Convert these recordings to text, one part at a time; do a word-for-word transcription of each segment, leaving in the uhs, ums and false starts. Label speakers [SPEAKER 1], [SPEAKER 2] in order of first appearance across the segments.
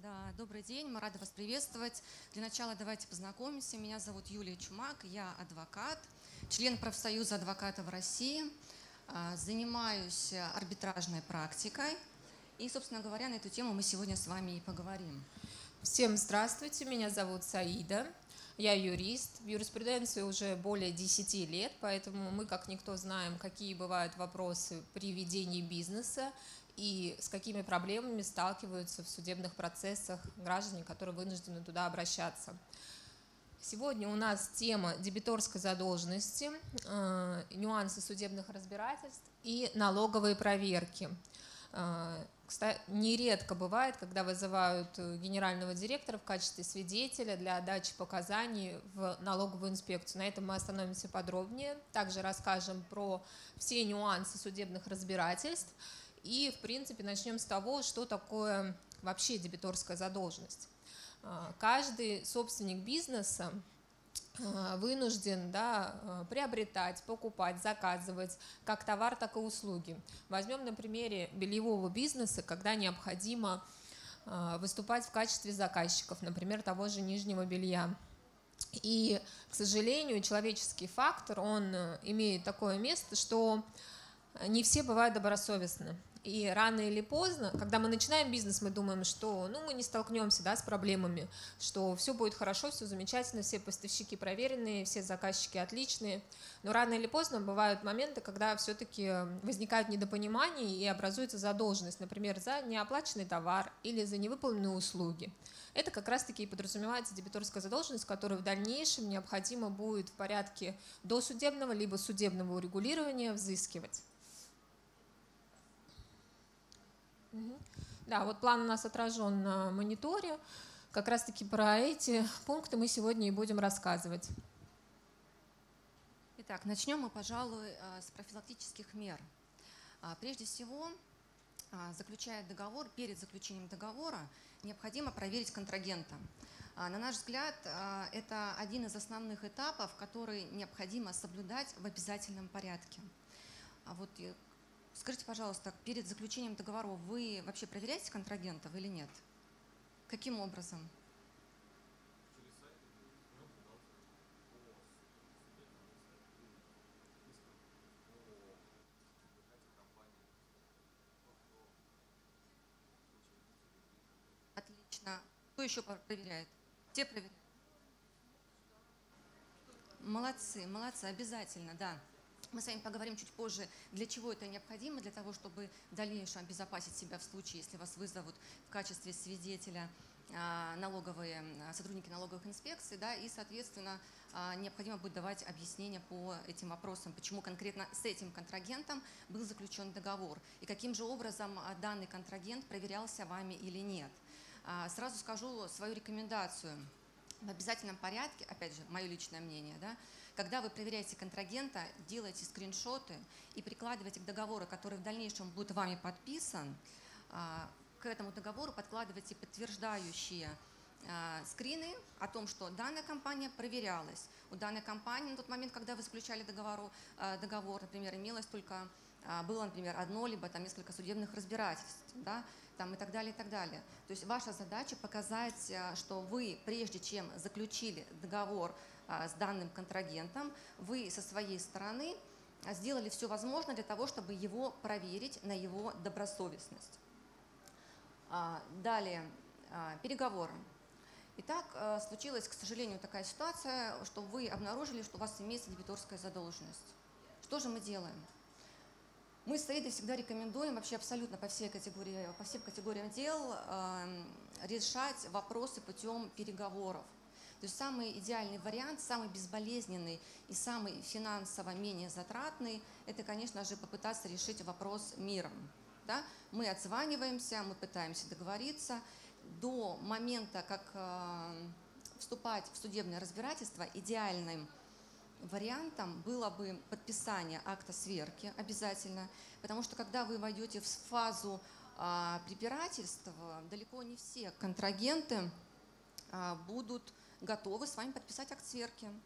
[SPEAKER 1] Да, добрый день, мы рады вас приветствовать. Для начала давайте познакомимся. Меня зовут Юлия Чумак, я адвокат, член профсоюза адвокатов России, занимаюсь арбитражной практикой. И, собственно говоря, на эту тему мы сегодня с вами и поговорим.
[SPEAKER 2] Всем здравствуйте, меня зовут Саида, я юрист, в юриспруденции уже более десяти лет, поэтому мы как никто знаем, какие бывают вопросы при ведении бизнеса и с какими проблемами сталкиваются в судебных процессах граждане, которые вынуждены туда обращаться. Сегодня у нас тема дебиторской задолженности, э, нюансы судебных разбирательств и налоговые проверки. Кстати, нередко бывает, когда вызывают генерального директора в качестве свидетеля для дачи показаний в налоговую инспекцию. На этом мы остановимся подробнее. Также расскажем про все нюансы судебных разбирательств. И, в принципе, начнем с того, что такое вообще дебиторская задолженность. Каждый собственник бизнеса вынужден да, приобретать, покупать, заказывать как товар, так и услуги. Возьмем на примере бельевого бизнеса, когда необходимо выступать в качестве заказчиков, например, того же нижнего белья. И, к сожалению, человеческий фактор, он имеет такое место, что не все бывают добросовестны. И рано или поздно, когда мы начинаем бизнес, мы думаем, что ну, мы не столкнемся да, с проблемами, что все будет хорошо, все замечательно, все поставщики проверенные, все заказчики отличные. Но рано или поздно бывают моменты, когда все-таки возникают недопонимания и образуется задолженность, например, за неоплаченный товар или за невыполненные услуги. Это как раз-таки и подразумевается дебиторская задолженность, которую в дальнейшем необходимо будет в порядке досудебного либо судебного урегулирования взыскивать. Да, вот план у нас отражен на мониторе. Как раз-таки про эти пункты мы сегодня и будем рассказывать.
[SPEAKER 1] Итак, начнем мы, пожалуй, с профилактических мер. Прежде всего, заключая договор, перед заключением договора необходимо проверить контрагента. На наш взгляд, это один из основных этапов, который необходимо соблюдать в обязательном порядке. Вот скажите, пожалуйста, перед заключением договора вы вообще проверяете контрагентов или нет? Каким образом? Отлично. Кто еще проверяет? Те проверяют. Молодцы, молодцы, обязательно, да. Мы с вами поговорим чуть позже, для чего это необходимо, для того, чтобы в дальнейшем обезопасить себя в случае, если вас вызовут в качестве свидетеля налоговые, сотрудники налоговых инспекций, да, и, соответственно, необходимо будет давать объяснения по этим вопросам, почему конкретно с этим контрагентом был заключен договор и каким же образом данный контрагент проверялся вами или нет. Сразу скажу свою рекомендацию. В обязательном порядке, опять же, мое личное мнение, да, когда вы проверяете контрагента, делайте скриншоты и прикладывайте к договору, который в дальнейшем будет вами подписан, к этому договору подкладывайте подтверждающие скрины о том, что данная компания проверялась. У данной компании на тот момент, когда вы заключали договор, договор например, имелось только, было, например, одно, либо там несколько судебных разбирательств, да, там и так далее, и так далее. То есть ваша задача показать, что вы, прежде чем заключили договор с данным контрагентом, вы со своей стороны сделали все возможное для того, чтобы его проверить на его добросовестность. Далее, переговоры. Итак, случилась, к сожалению, такая ситуация, что вы обнаружили, что у вас имеется дебиторская задолженность. Что же мы делаем? Мы с Саидой всегда рекомендуем вообще абсолютно по, всей категории, по всем категориям дел э, решать вопросы путем переговоров. То есть самый идеальный вариант, самый безболезненный и самый финансово менее затратный – это, конечно же, попытаться решить вопрос миром. Да? Мы отзваниваемся, мы пытаемся договориться. До момента, как э, вступать в судебное разбирательство, идеальным вариантом было бы подписание акта сверки обязательно, потому что когда вы войдете в фазу а, препирательства, далеко не все контрагенты а, будут готовы с вами подписать акт сверки.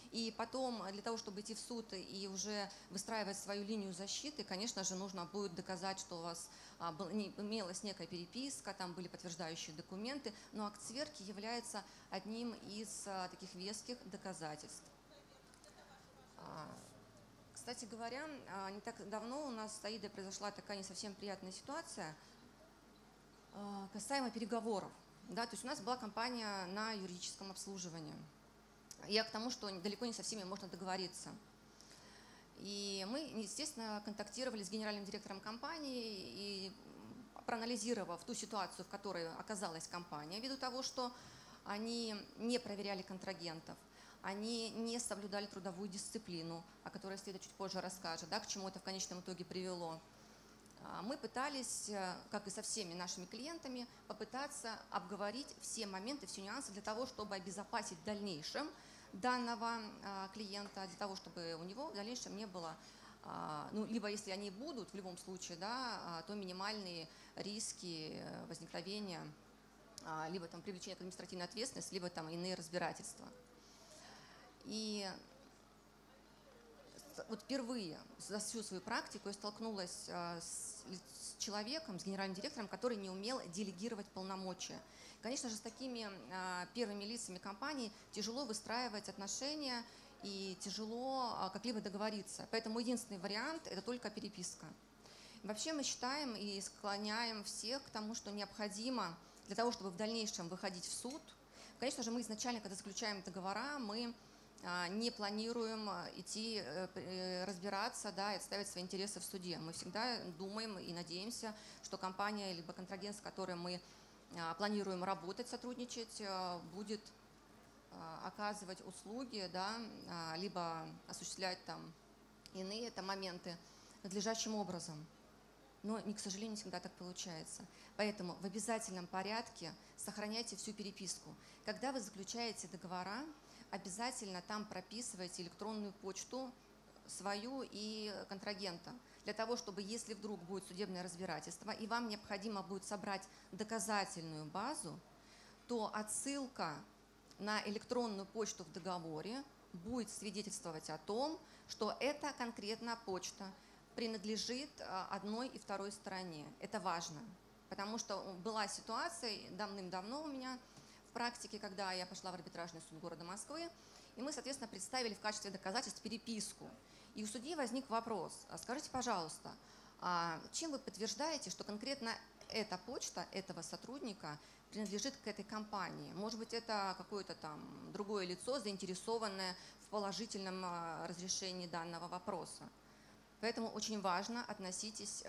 [SPEAKER 1] И потом для того, чтобы идти в суд и уже выстраивать свою линию защиты, конечно же, нужно будет доказать, что у вас а, был, не, имелась некая переписка, там были подтверждающие документы, но акт сверки является одним из а, таких веских доказательств. А, кстати говоря, а, не так давно у нас с Аидой произошла такая не совсем приятная ситуация а, касаемо переговоров. Да, то есть у нас была компания на юридическом обслуживании. Я к тому, что далеко не со всеми можно договориться. И мы, естественно, контактировали с генеральным директором компании и, проанализировав ту ситуацию, в которой оказалась компания, ввиду того, что они не проверяли контрагентов, они не соблюдали трудовую дисциплину, о которой Света чуть позже расскажет, да, к чему это в конечном итоге привело. Мы пытались, как и со всеми нашими клиентами, попытаться обговорить все моменты, все нюансы для того, чтобы обезопасить в дальнейшем данного клиента, для того, чтобы у него в дальнейшем не было, ну, либо если они будут в любом случае, да, то минимальные риски возникновения, либо там привлечения к административной ответственности, либо там иные разбирательства. И вот впервые за всю свою практику я столкнулась с человеком, с генеральным директором, который не умел делегировать полномочия. Конечно же, с такими первыми лицами компании тяжело выстраивать отношения и тяжело как-либо договориться. Поэтому единственный вариант – это только переписка. Вообще мы считаем и склоняем всех к тому, что необходимо для того, чтобы в дальнейшем выходить в суд. Конечно же, мы изначально, когда заключаем договора, мы не планируем идти разбираться, да, и отстаивать свои интересы в суде. Мы всегда думаем и надеемся, что компания либо контрагент, с которым мы планируем работать, сотрудничать, будет оказывать услуги, да, либо осуществлять там иные там моменты надлежащим образом. Но, к сожалению, не всегда так получается. Поэтому в обязательном порядке сохраняйте всю переписку. Когда вы заключаете договора, обязательно там прописывайте электронную почту свою и контрагента, для того, чтобы, если вдруг будет судебное разбирательство, и вам необходимо будет собрать доказательную базу, то отсылка на электронную почту в договоре будет свидетельствовать о том, что эта конкретная почта принадлежит одной и второй стороне. Это важно, потому что была ситуация давным-давно у меня в практике, когда я пошла в арбитражный суд города Москвы, и мы, соответственно, представили в качестве доказательств переписку. И у судьи возник вопрос: скажите, пожалуйста, чем вы подтверждаете, что конкретно эта почта этого сотрудника принадлежит к этой компании? Может быть, это какое-то там другое лицо, заинтересованное в положительном разрешении данного вопроса. Поэтому очень важно относитесь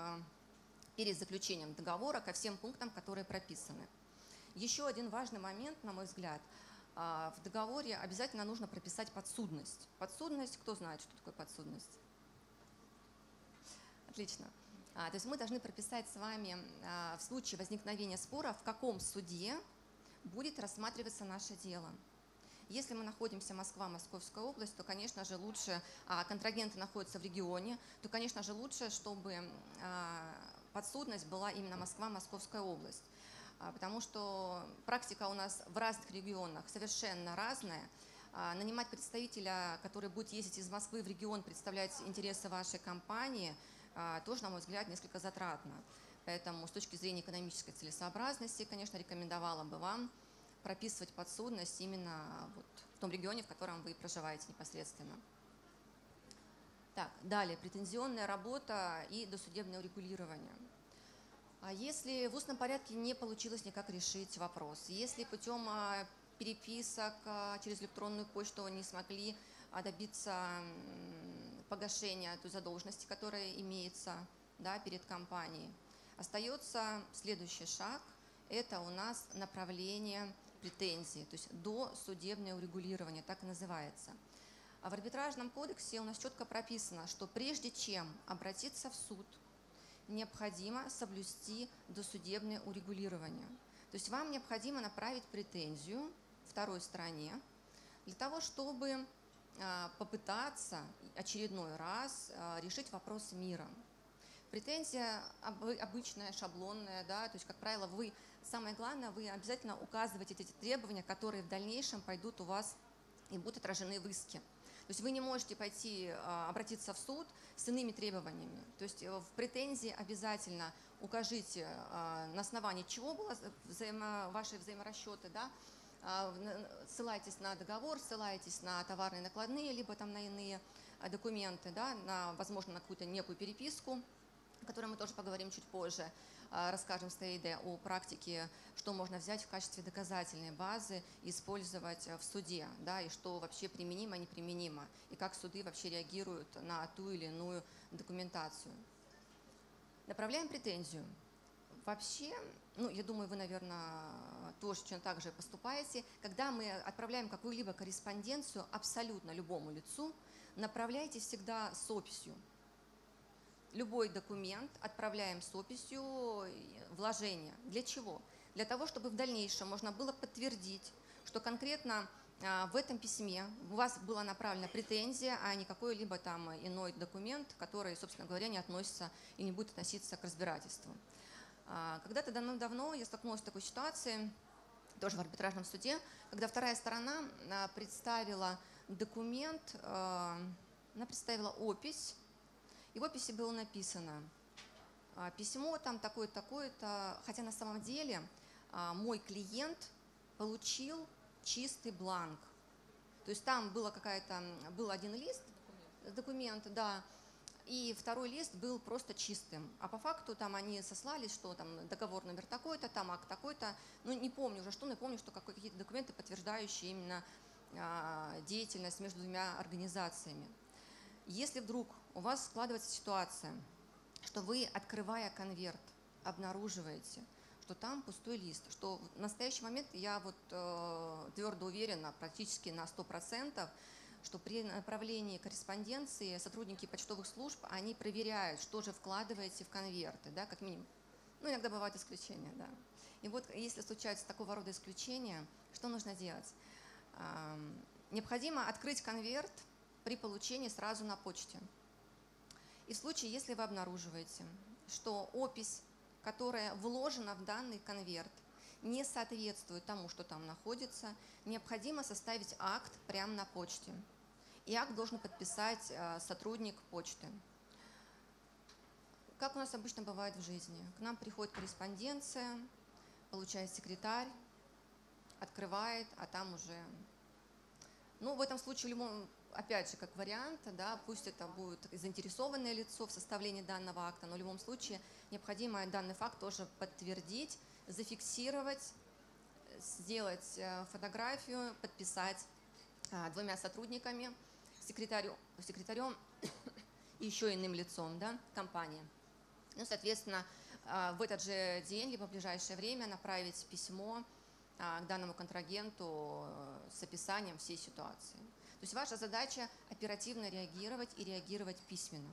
[SPEAKER 1] перед заключением договора ко всем пунктам, которые прописаны. Еще один важный момент, на мой взгляд, в договоре обязательно нужно прописать подсудность. Подсудность, кто знает, что такое подсудность? Отлично. То есть мы должны прописать с вами в случае возникновения спора, в каком суде будет рассматриваться наше дело. Если мы находимся Москва, Московская область, то, конечно же, лучше, а контрагенты находятся в регионе, то, конечно же, лучше, чтобы подсудность была именно Москва, Московская область. Потому что практика у нас в разных регионах совершенно разная. Нанимать представителя, который будет ездить из Москвы в регион, представлять интересы вашей компании, тоже, на мой взгляд, несколько затратно. Поэтому с точки зрения экономической целесообразности, конечно, рекомендовала бы вам прописывать подсудность именно вот в том регионе, в котором вы проживаете непосредственно. Так, далее, претензионная работа и досудебное урегулирование. Если в устном порядке не получилось никак решить вопрос, если путем переписок через электронную почту не смогли добиться погашения той задолженности, которая имеется, да, перед компанией, остается следующий шаг – это у нас направление претензий, то есть досудебное урегулирование, так и называется. А в арбитражном кодексе у нас четко прописано, что прежде чем обратиться в суд, необходимо соблюсти досудебное урегулирование. То есть вам необходимо направить претензию второй стороне для того, чтобы попытаться очередной раз решить вопрос миром. Претензия обычная, шаблонная, да, то есть, как правило, вы, самое главное, вы обязательно указываете эти требования, которые в дальнейшем пойдут у вас и будут отражены в иске. То есть вы не можете пойти обратиться в суд с иными требованиями. То есть в претензии обязательно укажите, на основании чего были взаимо, ваши взаиморасчеты, да, ссылайтесь на договор, ссылайтесь на товарные накладные, либо там на иные документы, да, на, возможно, на какую-то некую переписку, о которой мы тоже поговорим чуть позже. Расскажем с Таидой о практике, что можно взять в качестве доказательной базы и использовать в суде, да, и что вообще применимо, неприменимо, и как суды вообще реагируют на ту или иную документацию. Направляем претензию. Вообще, ну, я думаю, вы, наверное, тоже точно так же поступаете. Когда мы отправляем какую-либо корреспонденцию абсолютно любому лицу, направляйте всегда с описью. Любой документ отправляем с описью вложения. Для чего? Для того, чтобы в дальнейшем можно было подтвердить, что конкретно в этом письме у вас была направлена претензия, а не какой-либо там иной документ, который, собственно говоря, не относится и не будет относиться к разбирательству. Когда-то давно-давно я столкнулась с такой ситуацией, тоже в арбитражном суде, когда вторая сторона представила документ, она представила опись, и в описи было написано письмо там такое-то, такое-то, хотя на самом деле мой клиент получил чистый бланк. То есть там было какая-то, был один лист, документ, да, и второй лист был просто чистым. А по факту там они сослались, что там договор номер такой-то, там акт такой-то, ну не помню уже что, но помню, что какие-то документы, подтверждающие именно деятельность между двумя организациями. Если вдруг у вас складывается ситуация, что вы, открывая конверт, обнаруживаете, что там пустой лист, что в настоящий момент я вот э, твердо уверена, практически на сто процентов, что при направлении корреспонденции сотрудники почтовых служб, они проверяют, что же вкладываете в конверты, да, как минимум. Ну, иногда бывают исключения, да. И вот если случаются такого рода исключения, что нужно делать? Э, необходимо открыть конверт при получении сразу на почте. И в случае, если вы обнаруживаете, что опись, которая вложена в данный конверт, не соответствует тому, что там находится, необходимо составить акт прямо на почте. И акт должен подписать сотрудник почты. Как у нас обычно бывает в жизни? К нам приходит корреспонденция, получает секретарь, открывает, а там уже... Ну, в этом случае, любом, опять же, как вариант, да, пусть это будет заинтересованное лицо в составлении данного акта, но в любом случае необходимо данный факт тоже подтвердить, зафиксировать, сделать фотографию, подписать двумя сотрудниками, секретарем, секретарем и еще иным лицом, да, компании. Ну, соответственно, в этот же день, либо в ближайшее время направить письмо к данному контрагенту с описанием всей ситуации. То есть ваша задача оперативно реагировать и реагировать письменно.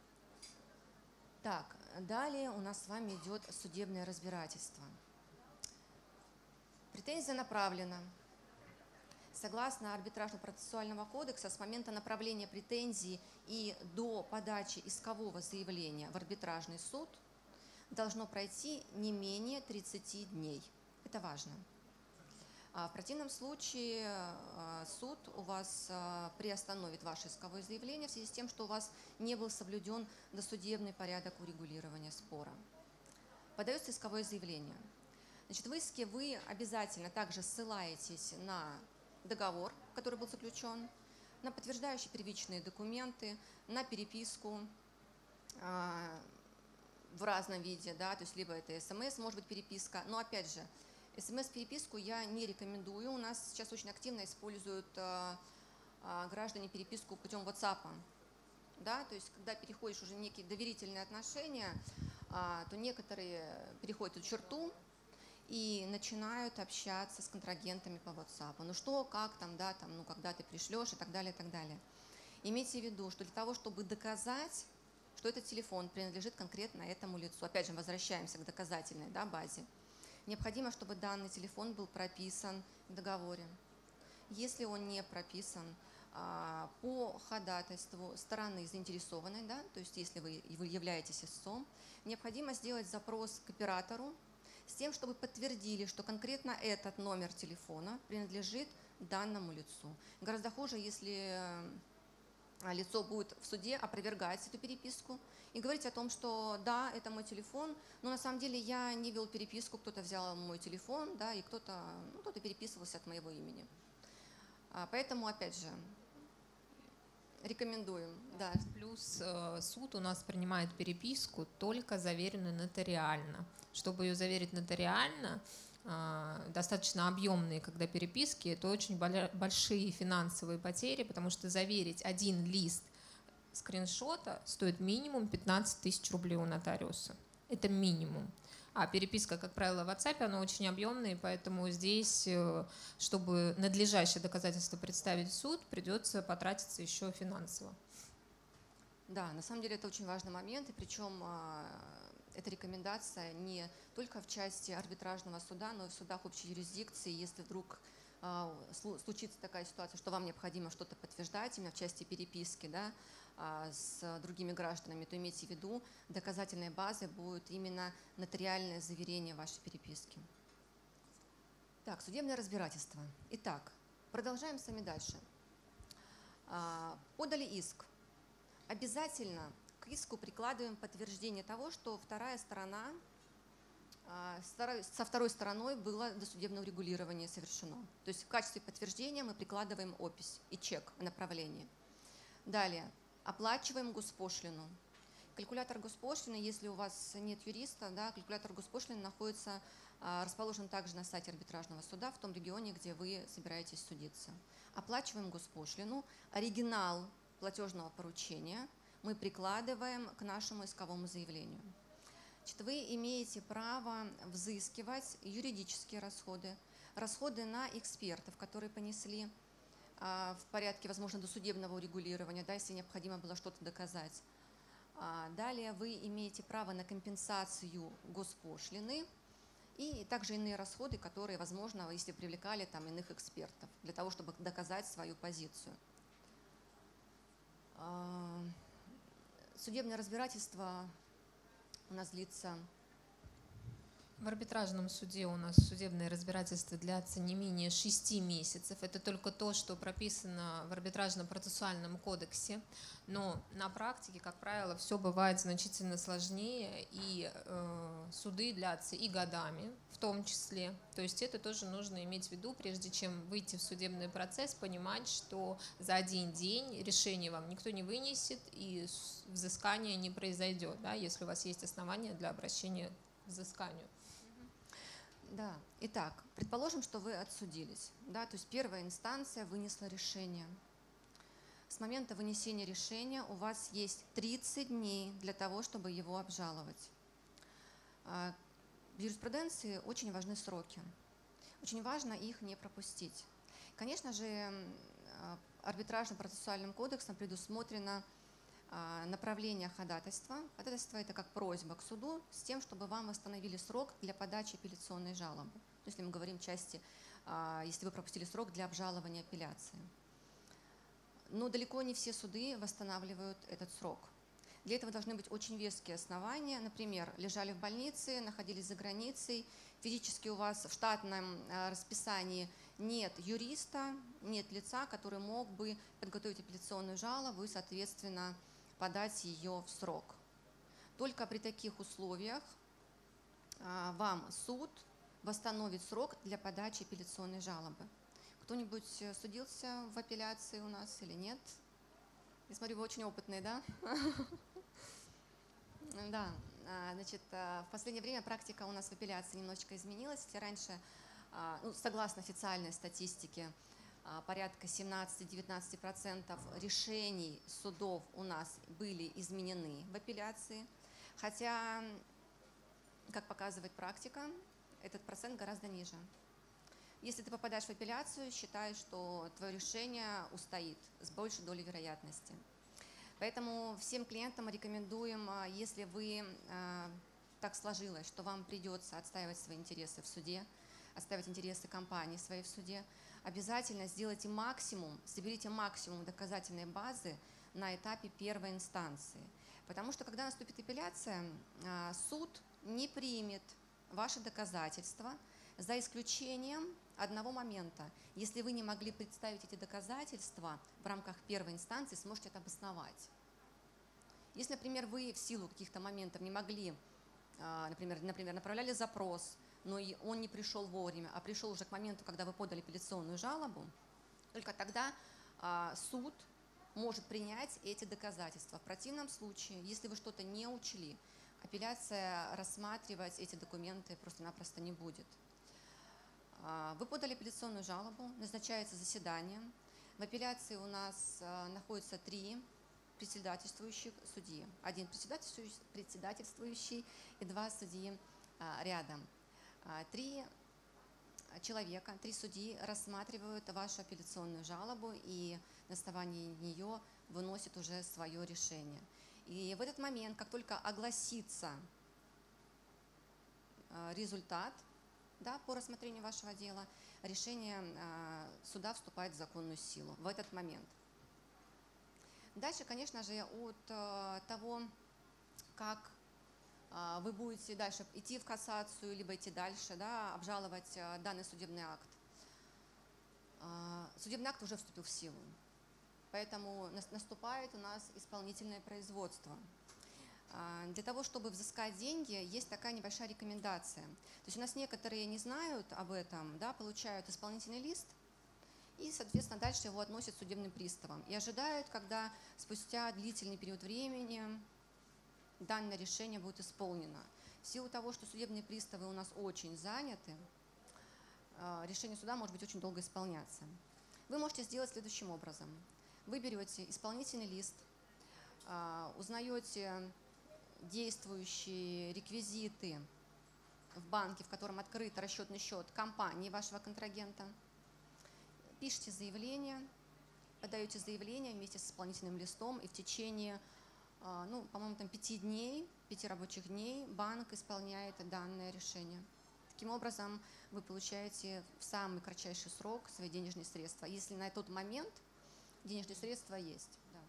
[SPEAKER 1] Так, далее у нас с вами идет судебное разбирательство. Претензия направлена. Согласно арбитражного процессуального кодекса, с момента направления претензии и до подачи искового заявления в арбитражный суд должно пройти не менее тридцати дней. Это важно. В противном случае суд у вас приостановит ваше исковое заявление в связи с тем, что у вас не был соблюден досудебный порядок урегулирования спора. Подается исковое заявление. Значит, в иске вы обязательно также ссылаетесь на договор, который был заключен, на подтверждающие первичные документы, на переписку в разном виде, да, то есть либо это СМС, может быть переписка, но опять же, СМС-переписку я не рекомендую. У нас сейчас очень активно используют э, э, граждане переписку путем WhatsApp. Да? То есть, когда переходишь уже некие доверительные отношения, э, то некоторые переходят эту черту и начинают общаться с контрагентами по WhatsApp. Ну что, как там, да, там, ну когда ты пришлешь и так далее, и так далее. Имейте в виду, что для того, чтобы доказать, что этот телефон принадлежит конкретно этому лицу, опять же, возвращаемся к доказательной, да, базе, необходимо, чтобы данный телефон был прописан в договоре. Если он не прописан, по ходатайству стороны заинтересованной, да, то есть если вы, вы являетесь истцом, необходимо сделать запрос к оператору с тем, чтобы подтвердили, что конкретно этот номер телефона принадлежит данному лицу. Гораздо хуже, если лицо будет в суде опровергать эту переписку и говорить о том, что да, это мой телефон, но на самом деле я не вел переписку, кто-то взял мой телефон, да, и кто-то ну, кто-то переписывался от моего имени. Поэтому, опять же, рекомендуем. Да.
[SPEAKER 2] Плюс э, суд у нас принимает переписку только заверенную нотариально. Чтобы ее заверить нотариально, э, достаточно объемные, когда переписки, это очень большие финансовые потери, потому что заверить один лист скриншота стоит минимум пятнадцать тысяч рублей у нотариуса. Это минимум. А переписка, как правило, в WhatsApp, она очень объемная, поэтому здесь, чтобы надлежащее доказательство представить в суд, придется потратиться еще финансово.
[SPEAKER 1] Да, на самом деле это очень важный момент, и причем эта рекомендация не только в части арбитражного суда, но и в судах общей юрисдикции, если вдруг случится такая ситуация, что вам необходимо что-то подтверждать именно в части переписки, да, с другими гражданами, то имейте в виду, доказательной базой будет именно нотариальное заверение вашей переписки. Так, судебное разбирательство. Итак, продолжаем с вами дальше. Подали иск. Обязательно к иску прикладываем подтверждение того, что вторая сторона, со второй стороной было досудебное урегулирование совершено. То есть в качестве подтверждения мы прикладываем опись и чек о направлении. Далее. Оплачиваем госпошлину. Калькулятор госпошлины, если у вас нет юриста, да, калькулятор госпошлины находится, расположен также на сайте арбитражного суда в том регионе, где вы собираетесь судиться. Оплачиваем госпошлину. Оригинал платежного поручения мы прикладываем к нашему исковому заявлению. Значит, вы имеете право взыскивать юридические расходы, расходы на экспертов, которые понесли в порядке, возможно, досудебного урегулирования, да, если необходимо было что-то доказать. Далее вы имеете право на компенсацию госпошлины и также иные расходы, которые, возможно, если привлекали там иных экспертов, для того, чтобы доказать свою позицию. Судебное разбирательство у нас длится.
[SPEAKER 2] В арбитражном суде у нас судебное разбирательство длится не менее шести месяцев. Это только то, что прописано в арбитражном процессуальном кодексе. Но на практике, как правило, все бывает значительно сложнее, и э, суды длятся и годами в том числе. То есть это тоже нужно иметь в виду, прежде чем выйти в судебный процесс, понимать, что за один день решение вам никто не вынесет и взыскание не произойдет, да, если у вас есть основания для обращения к взысканию.
[SPEAKER 1] Да, итак, предположим, что вы отсудились, да, то есть первая инстанция вынесла решение. С момента вынесения решения у вас есть тридцать дней для того, чтобы его обжаловать. В юриспруденции очень важны сроки, очень важно их не пропустить. Конечно же, арбитражным процессуальным кодексом предусмотрено направление ходатайства. Ходатайство – это как просьба к суду с тем, чтобы вам восстановили срок для подачи апелляционной жалобы. Если мы говорим в части, если вы пропустили срок для обжалования апелляции. Но далеко не все суды восстанавливают этот срок. Для этого должны быть очень веские основания. Например, лежали в больнице, находились за границей, физически у вас в штатном расписании нет юриста, нет лица, который мог бы подготовить апелляционную жалобу и, соответственно, подать ее в срок. Только при таких условиях вам суд восстановит срок для подачи апелляционной жалобы. Кто-нибудь судился в апелляции у нас или нет? Я смотрю, вы очень опытные, да? Да, значит, в последнее время практика у нас в апелляции немножечко изменилась. Если раньше, ну, согласно официальной статистике, порядка семнадцать-девятнадцать процентов решений судов у нас были изменены в апелляции, хотя, как показывает практика, этот процент гораздо ниже. Если ты попадаешь в апелляцию, считай, что твое решение устоит с большей долей вероятности. Поэтому всем клиентам рекомендуем, если вы так сложилось, что вам придется отстаивать свои интересы в суде, отстаивать интересы компании своей в суде, обязательно сделайте максимум, соберите максимум доказательной базы на этапе первой инстанции. Потому что, когда наступит апелляция, суд не примет ваши доказательства, за исключением одного момента. Если вы не могли представить эти доказательства в рамках первой инстанции, сможете это обосновать. Если, например, вы в силу каких-то моментов не могли, например, например, направляли запрос, но он не пришел вовремя, а пришел уже к моменту, когда вы подали апелляционную жалобу, только тогда суд может принять эти доказательства. В противном случае, если вы что-то не учли, апелляция рассматривать эти документы просто-напросто не будет. Вы подали апелляционную жалобу, назначается заседание. В апелляции у нас находится три председательствующих судьи. Один председательствующий, председательствующий и два судьи рядом. Три человека, три судьи рассматривают вашу апелляционную жалобу и на основании нее выносят уже свое решение. И в этот момент, как только огласится результат, да, по рассмотрению вашего дела, решение суда вступает в законную силу в этот момент. Дальше, конечно же, от того, как вы будете дальше идти в кассацию, либо идти дальше, да, обжаловать данный судебный акт. Судебный акт уже вступил в силу, поэтому наступает у нас исполнительное производство. Для того, чтобы взыскать деньги, есть такая небольшая рекомендация. То есть у нас некоторые не знают об этом, да, получают исполнительный лист и, соответственно, дальше его относят судебным приставам и ожидают, когда спустя длительный период времени данное решение будет исполнено. В силу того, что судебные приставы у нас очень заняты, решение суда может быть очень долго исполняться. Вы можете сделать следующим образом. Вы берете исполнительный лист, узнаете действующие реквизиты в банке, в котором открыт расчетный счет компании вашего контрагента, пишите заявление, подаете заявление вместе с исполнительным листом, и в течение, ну, по-моему, там пяти дней, пяти рабочих дней банк исполняет данное решение. Таким образом, вы получаете в самый кратчайший срок свои денежные средства, если на тот момент денежные средства есть. Да.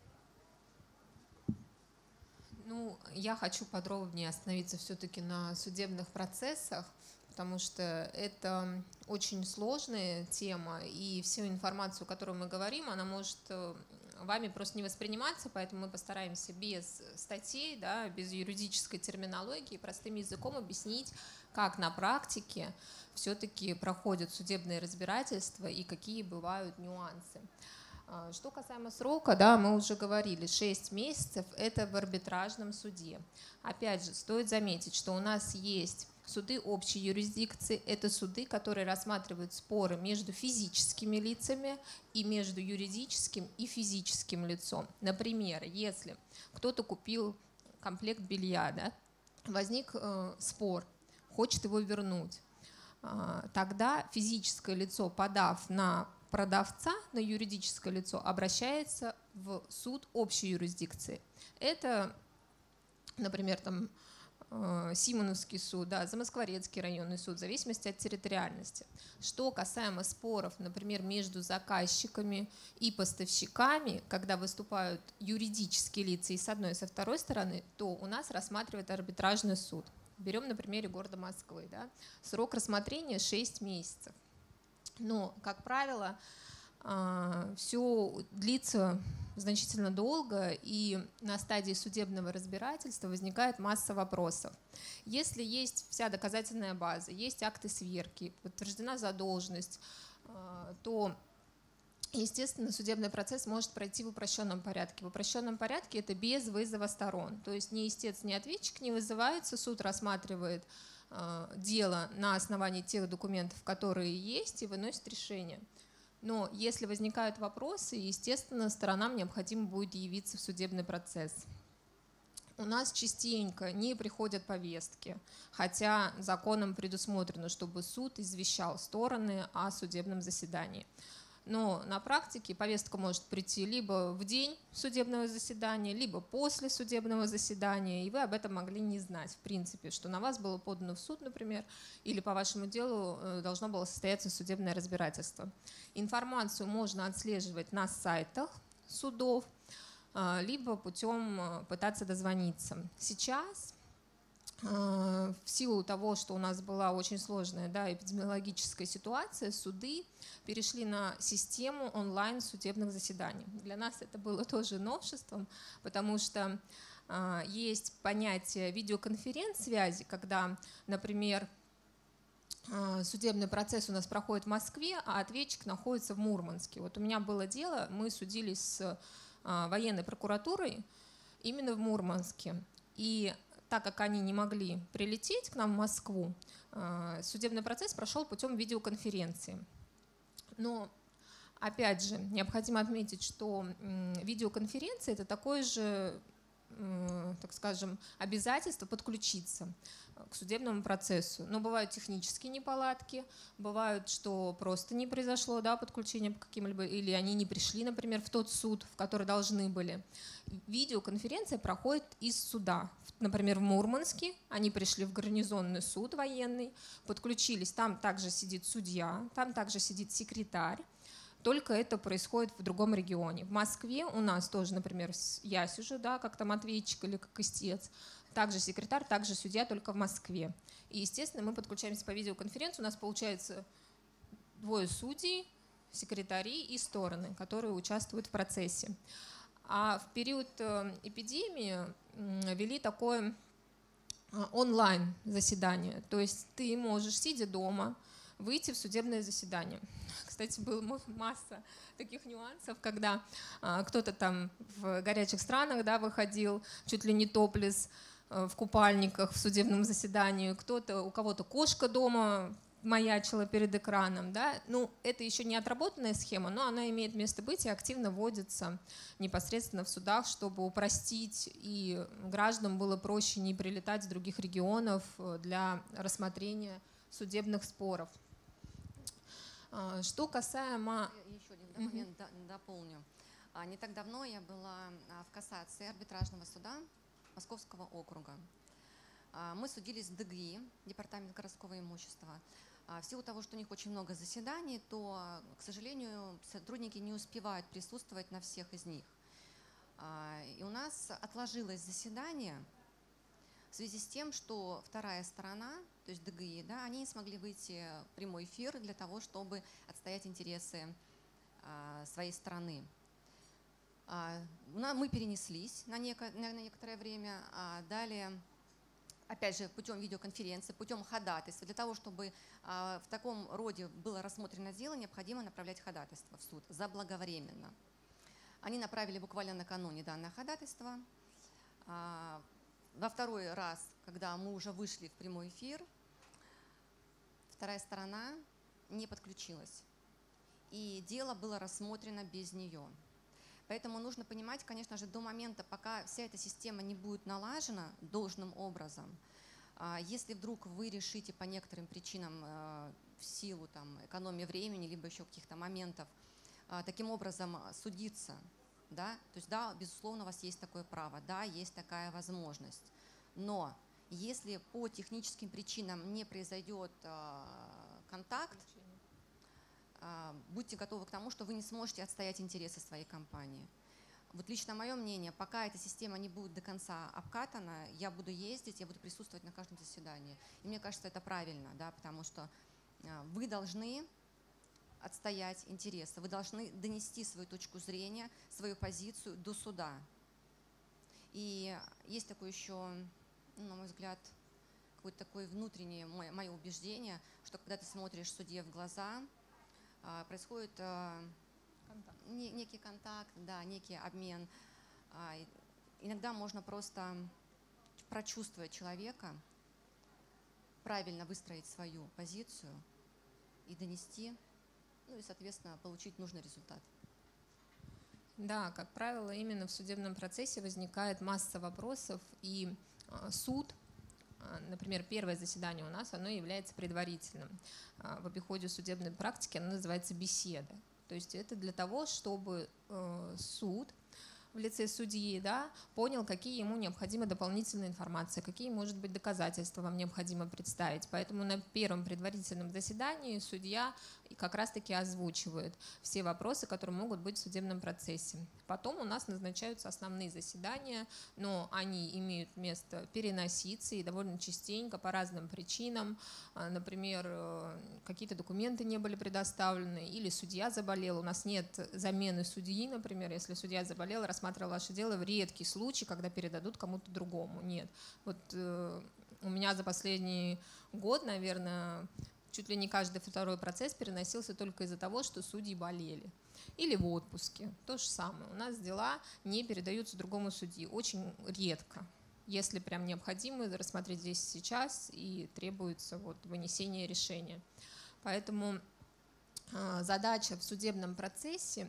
[SPEAKER 2] Ну, я хочу подробнее остановиться все-таки на судебных процессах, потому что это очень сложная тема, и всю информацию, о которой мы говорим, она может вами просто не восприниматься, поэтому мы постараемся без статей, да, без юридической терминологии, простым языком объяснить, как на практике все-таки проходят судебные разбирательства и какие бывают нюансы. Что касаемо срока, да, мы уже говорили, шесть месяцев – это в арбитражном суде. Опять же, стоит заметить, что у нас есть суды общей юрисдикции – это суды, которые рассматривают споры между физическими лицами и между юридическим и физическим лицом. Например, если кто-то купил комплект белья, да, возник э, спор, хочет его вернуть, э, тогда физическое лицо, подав на продавца, на юридическое лицо, обращается в суд общей юрисдикции. Это, например, там, Симоновский суд, да, Замоскворецкий районный суд, в зависимости от территориальности. Что касаемо споров, например, между заказчиками и поставщиками, когда выступают юридические лица и с одной, и со второй стороны, то у нас рассматривает арбитражный суд. Берем на примере города Москвы. Да, срок рассмотрения шесть месяцев. Но, как правило, все длится значительно долго, и на стадии судебного разбирательства возникает масса вопросов. Если есть вся доказательная база, есть акты сверки, подтверждена задолженность, то, естественно, судебный процесс может пройти в упрощенном порядке. В упрощенном порядке это без вызова сторон, то есть ни истец, ни ответчик не вызывается, суд рассматривает дело на основании тех документов, которые есть, и выносит решение. Но если возникают вопросы, естественно, сторонам необходимо будет явиться в судебный процесс. У нас частенько не приходят повестки, хотя законом предусмотрено, чтобы суд извещал стороны о судебном заседании. Но на практике повестка может прийти либо в день судебного заседания, либо после судебного заседания, и вы об этом могли не знать, в принципе, что на вас было подано в суд, например, или по вашему делу должно было состояться судебное разбирательство. Информацию можно отслеживать на сайтах судов, либо путем пытаться дозвониться. Сейчас в силу того, что у нас была очень сложная, да, эпидемиологическая ситуация, суды перешли на систему онлайн судебных заседаний. Для нас это было тоже новшеством, потому что э, есть понятие видеоконференц-связи, когда, например, э, судебный процесс у нас проходит в Москве, а ответчик находится в Мурманске. Вот у меня было дело, мы судились с э, военной прокуратурой именно в Мурманске. И так как они не могли прилететь к нам в Москву, судебный процесс прошел путем видеоконференции. Но, опять же, необходимо отметить, что видеоконференция – это такое же, так скажем, обязательство подключиться к судебному процессу. Но бывают технические неполадки, бывают, что просто не произошло, да, подключение по каким-либо, или они не пришли, например, в тот суд, в который должны были. Видеоконференция проходит из суда. Например, в Мурманске они пришли в гарнизонный суд военный, подключились, там также сидит судья, там также сидит секретарь, только это происходит в другом регионе. В Москве у нас тоже, например, я сижу, да, как там ответчик или как истец, также секретарь, также судья, только в Москве. И, естественно, мы подключаемся по видеоконференции, у нас получается двое судей, секретари и стороны, которые участвуют в процессе. А в период эпидемии ввели такое онлайн заседание. То есть ты можешь, сидя дома, выйти в судебное заседание. Кстати, была масса таких нюансов, когда кто-то там в горячих странах, да, выходил, чуть ли не топлес, в купальниках в судебном заседании, кто-то, у кого-то кошка дома маячила перед экраном. Да? Ну, это еще не отработанная схема, но она имеет место быть и активно вводится непосредственно в судах, чтобы упростить и гражданам было проще не прилетать с других регионов для рассмотрения судебных споров. Что касаемо...
[SPEAKER 1] Еще один да, момент mm-hmm. дополню. Не так давно я была в кассации арбитражного суда Московского округа. Мы судились с ДГИ, Департамент городского имущества. В силу того, что у них очень много заседаний, то, к сожалению, сотрудники не успевают присутствовать на всех из них. И у нас отложилось заседание в связи с тем, что вторая сторона, то есть ДГИ, да, они не смогли выйти в прямой эфир для того, чтобы отстоять интересы своей стороны. Мы перенеслись на некоторое время, а далее, опять же, путем видеоконференции, путем ходатайства. Для того, чтобы в таком роде было рассмотрено дело, необходимо направлять ходатайство в суд заблаговременно. Они направили буквально накануне данное ходатайство. Во второй раз, когда мы уже вышли в прямой эфир, вторая сторона не подключилась. И дело было рассмотрено без нее. Поэтому нужно понимать, конечно же, до момента, пока вся эта система не будет налажена должным образом, если вдруг вы решите по некоторым причинам, в силу там, экономии времени, либо еще каких-то моментов, таким образом судиться, да, то есть, да, безусловно, у вас есть такое право, да, есть такая возможность. Но если по техническим причинам не произойдет контакт, будьте готовы к тому, что вы не сможете отстоять интересы своей компании. Вот лично мое мнение, пока эта система не будет до конца обкатана, я буду ездить, я буду присутствовать на каждом заседании. И мне кажется, это правильно, да, потому что вы должны отстоять интересы, вы должны донести свою точку зрения, свою позицию до суда. И есть такое еще, на мой взгляд, какое-то такое внутреннее мое убеждение, что когда ты смотришь судье в глаза, происходит контакт. некий контакт, да, некий обмен. Иногда можно просто прочувствовать человека, правильно выстроить свою позицию и донести, ну и, соответственно, получить нужный результат.
[SPEAKER 2] Да, как правило, именно в судебном процессе возникает масса вопросов, и суд, например, первое заседание у нас, оно является предварительным. В обиходе судебной практики оно называется беседа. То есть это для того, чтобы суд в лице судьи, да, понял, какие ему необходимы дополнительные информации, какие, может быть, доказательства вам необходимо представить. Поэтому на первом предварительном заседании судья как раз-таки озвучивает все вопросы, которые могут быть в судебном процессе. Потом у нас назначаются основные заседания, но они имеют место переноситься и довольно частенько по разным причинам. Например, какие-то документы не были предоставлены или судья заболел. У нас нет замены судьи, например, если судья заболел, рассматривал ваше дело, в редкий случай, когда передадут кому-то другому. Нет. Вот э, у меня за последний год, наверное, чуть ли не каждый второй процесс переносился только из-за того, что судьи болели. Или в отпуске. То же самое. У нас дела не передаются другому судьи. Очень редко. Если прям необходимо рассмотреть здесь сейчас и требуется вот вынесение решения. Поэтому э, задача в судебном процессе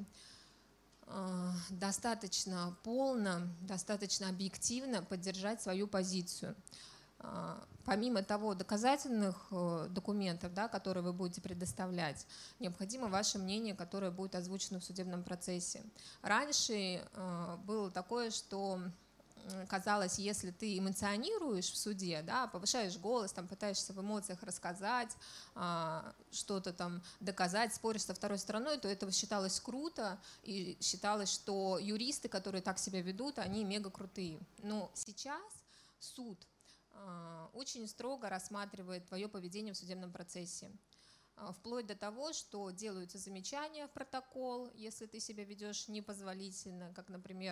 [SPEAKER 2] э, достаточно полно, достаточно объективно поддержать свою позицию. Помимо того доказательных документов, да, которые вы будете предоставлять, необходимо ваше мнение, которое будет озвучено в судебном процессе. Раньше было такое, что казалось, если ты эмоционируешь в суде, да, повышаешь голос, там, пытаешься в эмоциях рассказать, что-то там доказать, споришь со второй стороной, то это считалось круто, и считалось, что юристы, которые так себя ведут, они мега крутые. Но сейчас суд очень строго рассматривает твое поведение в судебном процессе. Вплоть до того, что делаются замечания в протокол, если ты себя ведешь непозволительно, как, например,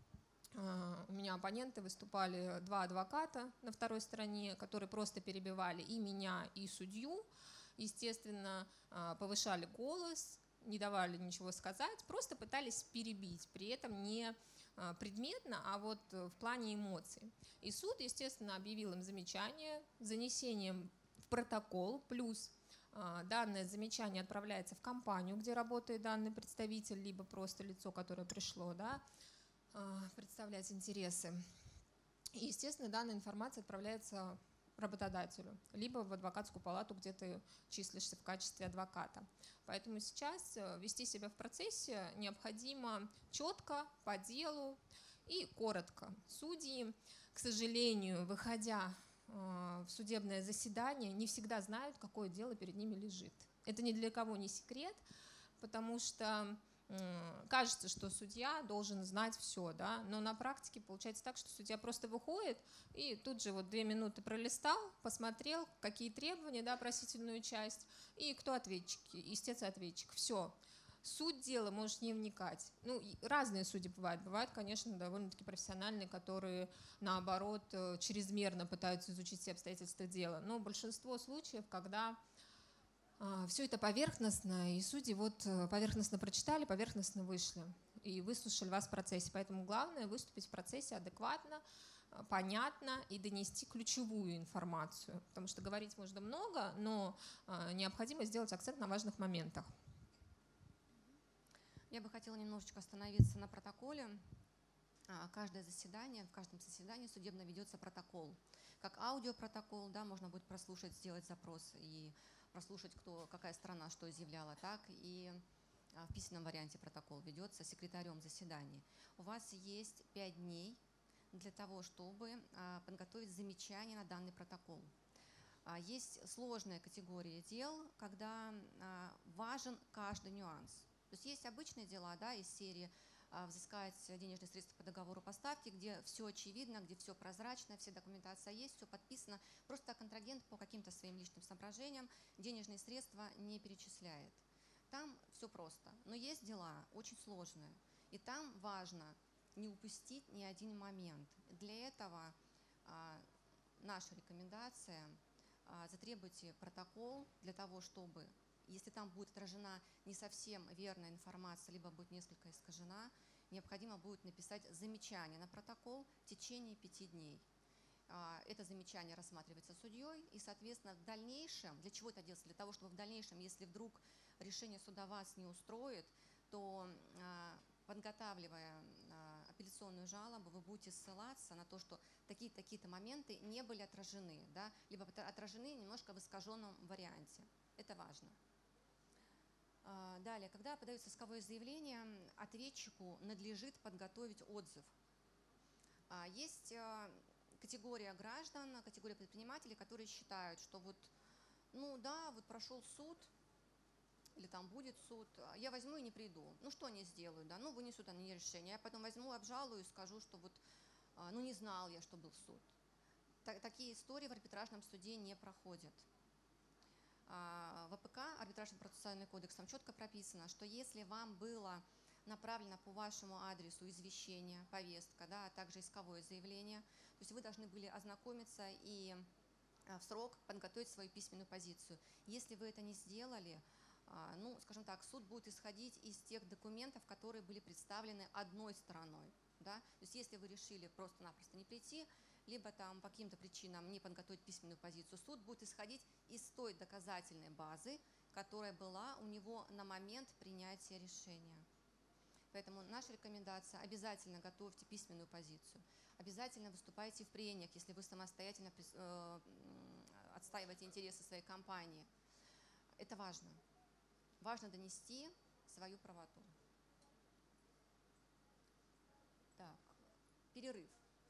[SPEAKER 2] у меня оппоненты выступали два адвоката на второй стороне, которые просто перебивали и меня, и судью, естественно, повышали голос, не давали ничего сказать, просто пытались перебить, при этом не предметно, а вот в плане эмоций. И суд, естественно, объявил им замечание с занесением в протокол, плюс данное замечание отправляется в компанию, где работает данный представитель, либо просто лицо, которое пришло, да, представлять интересы. И, естественно, данная информация отправляется работодателю, либо в адвокатскую палату, где ты числишься в качестве адвоката. Поэтому сейчас вести себя в процессе необходимо четко, по делу и коротко. Судьи, к сожалению, выходя в судебное заседание, не всегда знают, какое дело перед ними лежит. Это ни для кого не секрет, потому что кажется, что судья должен знать все, да, но на практике получается так, что судья просто выходит и тут же вот две минуты пролистал, посмотрел, какие требования, да, просительную часть, и кто ответчики, истец и ответчик, все. Суть дела можешь не вникать. Ну, разные судьи бывают. Бывают, конечно, довольно-таки профессиональные, которые, наоборот, чрезмерно пытаются изучить все обстоятельства дела. Но большинство случаев, когда все это поверхностно, и судьи вот поверхностно прочитали, поверхностно вышли и выслушали вас в процессе. Поэтому главное выступить в процессе адекватно, понятно и донести ключевую информацию. Потому что говорить можно много, но необходимо сделать акцент на важных моментах.
[SPEAKER 1] Я бы хотела немножечко остановиться на протоколе. Каждое заседание, в каждом заседании судебно ведется протокол. Как аудиопротокол, да, можно будет прослушать, сделать запрос и прослушать, кто, какая сторона что изъявляла, так и в письменном варианте протокол ведется секретарем заседания. У вас есть пять дней для того, чтобы подготовить замечание на данный протокол. Есть сложная категория дел, когда важен каждый нюанс. То есть есть обычные дела, да, из серии взыскать денежные средства по договору поставки, где все очевидно, где все прозрачно, вся документация есть, все подписано. Просто контрагент по каким-то своим личным соображениям денежные средства не перечисляет. Там все просто. Но есть дела очень сложные. И там важно не упустить ни один момент. Для этого а, наша рекомендация а, затребуйте протокол для того, чтобы, если там будет отражена не совсем верная информация, либо будет несколько искажена, необходимо будет написать замечание на протокол в течение пяти дней. Это замечание рассматривается судьей, и, соответственно, в дальнейшем, для чего это делается? Для того, чтобы в дальнейшем, если вдруг решение суда вас не устроит, то, подготавливая апелляционную жалобу, вы будете ссылаться на то, что такие-такие-то моменты не были отражены, да, либо отражены немножко в искаженном варианте. Это важно. А, Далее, когда подается исковое заявление, ответчику надлежит подготовить отзыв. А, Есть а, категория граждан, категория предпринимателей, которые считают, что вот, ну да, вот прошел суд, или там будет суд, а я возьму и не приду. Ну что они сделают, да? Ну вынесут они решение. Я потом возьму, обжалую и скажу, что вот, а, ну не знал я, что был суд. Так- Такие истории в арбитражном суде не проходят. А, В АПК, арбитражный процессуальный кодекс, там четко прописано, что если вам было направлено по вашему адресу извещение, повестка, да, а также исковое заявление, то есть вы должны были ознакомиться и а, в срок подготовить свою письменную позицию. Если вы это не сделали, а, ну, скажем так, суд будет исходить из тех документов, которые были представлены одной стороной. Да? То есть если вы решили просто-напросто не прийти, либо там по каким-то причинам не подготовить письменную позицию, суд будет исходить из той доказательной базы, которая была у него на момент принятия решения. Поэтому наша рекомендация: обязательно готовьте письменную позицию, обязательно выступайте в прениях, если вы самостоятельно э, отстаиваете интересы своей компании. Это важно. Важно донести свою правоту. Так, перерыв.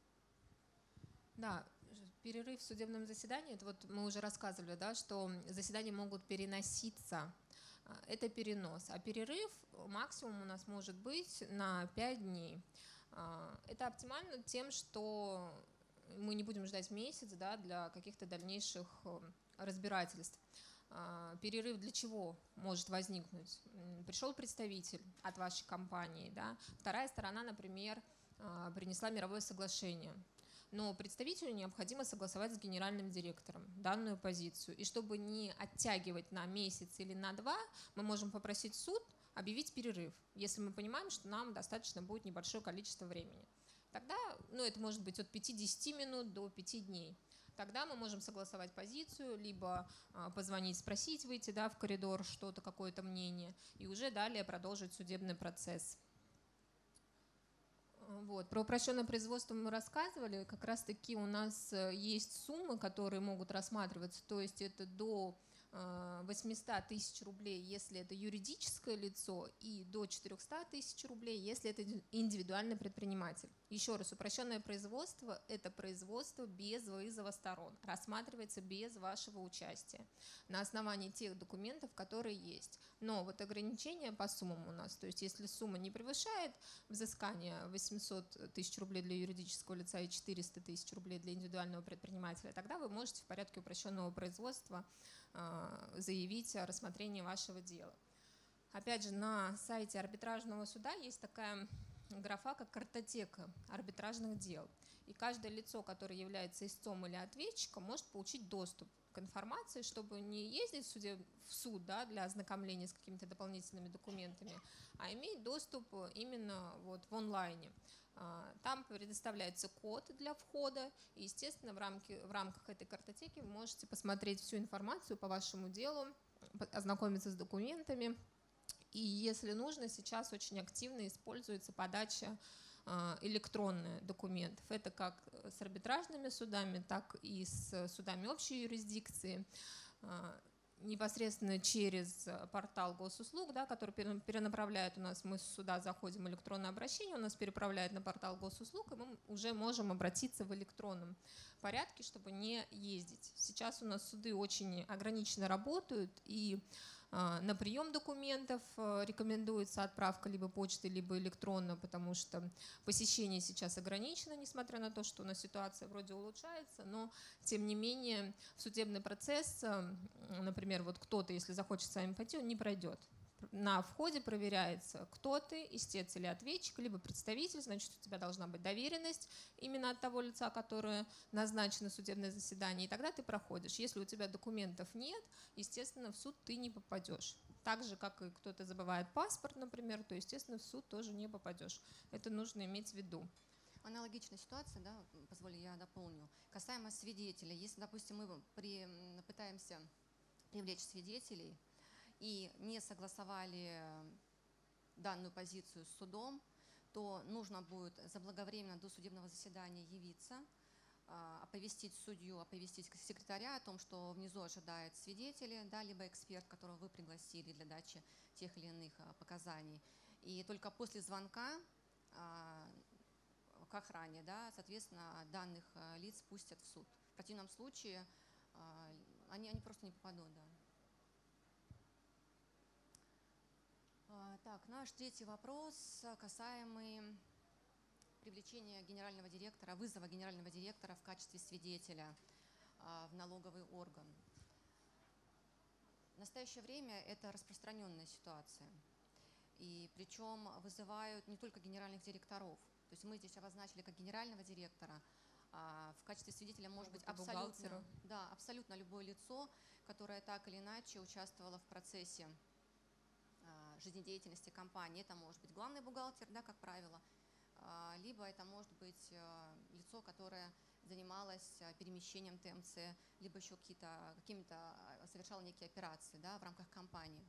[SPEAKER 2] Да, перерыв в судебном заседании, это вот мы уже рассказывали, да, что заседания могут переноситься. Это перенос. А перерыв максимум у нас может быть на пять дней. Это оптимально тем, что мы не будем ждать месяц, да, для каких-то дальнейших разбирательств. Перерыв для чего может возникнуть? Пришел представитель от вашей компании, да, вторая сторона, например, принесла мировое соглашение, но представителю необходимо согласовать с генеральным директором данную позицию. И чтобы не оттягивать на месяц или на два, мы можем попросить суд объявить перерыв, если мы понимаем, что нам достаточно будет небольшое количество времени. Тогда, ну, это может быть от пяти-десяти минут до пяти дней. Тогда мы можем согласовать позицию, либо а, позвонить, спросить, выйти, да, в коридор, что-то, какое-то мнение, и уже далее продолжить судебный процесс. Вот. Про упрощенное производство мы рассказывали. Как раз-таки у нас есть суммы, которые могут рассматриваться, то есть это до восьмисот тысяч рублей, если это юридическое лицо, и до четырехсот тысяч рублей, если это индивидуальный предприниматель. Еще раз, упрощенное производство – это производство без вызова сторон, рассматривается без вашего участия, на основании тех документов, которые есть. Но вот ограничения по суммам у нас, то есть если сумма не превышает взыскание восемьсот тысяч рублей для юридического лица и четыреста тысяч рублей для индивидуального предпринимателя, тогда вы можете в порядке упрощенного производства заявить о рассмотрении вашего дела. Опять же, на сайте арбитражного суда есть такая графа, как картотека арбитражных дел. И каждое лицо, которое является истцом или ответчиком, может получить доступ к информации, чтобы не ездить в, суде, в суд, да, для ознакомления с какими-то дополнительными документами, а иметь доступ именно вот в онлайне. Там предоставляется код для входа, и, естественно, в, рамке, в рамках этой картотеки вы можете посмотреть всю информацию по вашему делу, ознакомиться с документами. И если нужно, сейчас очень активно используется подача электронных документов. Это как с арбитражными судами, так и с судами общей юрисдикции. Непосредственно через портал госуслуг, да, который перенаправляет у нас, мы сюда заходим, электронное обращение, у нас переправляет на портал госуслуг, и мы уже можем обратиться в электронном порядке, чтобы не ездить. Сейчас у нас суды очень ограниченно работают, и на прием документов рекомендуется отправка либо почты, либо электронно, потому что посещение сейчас ограничено, несмотря на то, что у нас ситуация вроде улучшается, но тем не менее в судебный процесс, например, вот кто-то, если захочет с вами пойти, он не пройдет. На входе проверяется, кто ты, истец или ответчик, либо представитель, значит, у тебя должна быть доверенность именно от того лица, которое назначено в судебное заседание, и тогда ты проходишь. Если у тебя документов нет, естественно, в суд ты не попадешь. Так же, как и кто-то забывает паспорт, например, то, естественно, в суд тоже не попадешь. Это нужно иметь в виду.
[SPEAKER 1] Аналогичная ситуация, да, позволь, я дополню. Касаемо свидетеля, если, допустим, мы при, пытаемся привлечь свидетелей, и не согласовали данную позицию с судом, то нужно будет заблаговременно до судебного заседания явиться, оповестить судью, оповестить секретаря о том, что внизу ожидают свидетели, да, либо эксперт, которого вы пригласили для дачи тех или иных показаний. И только после звонка к охране, да, соответственно, данных лиц пустят в суд. В противном случае они, они просто не попадут. Да. Так, наш третий вопрос, касаемый привлечения генерального директора, вызова генерального директора в качестве свидетеля в налоговый орган. В настоящее время это распространенная ситуация. И причем вызывают не только генеральных директоров. То есть мы здесь обозначили как генерального директора, а в качестве свидетеля может быть абсолютно, да, абсолютно любое лицо, которое так или иначе участвовало в процессе жизнедеятельности компании. Это может быть главный бухгалтер, да, как правило, либо это может быть лицо, которое занималось перемещением ТМЦ, либо еще какие-то, какими-то совершало некие операции, да, в рамках компании.